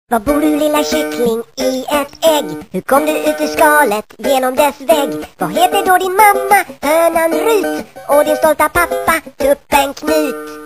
Var bor du lilla kyckling i ett ägg? Hur kom du ut ur skalet genom dess vägg? Vad heter då din mamma, hönan Rut? Och din stolta pappa, tuppen Knut?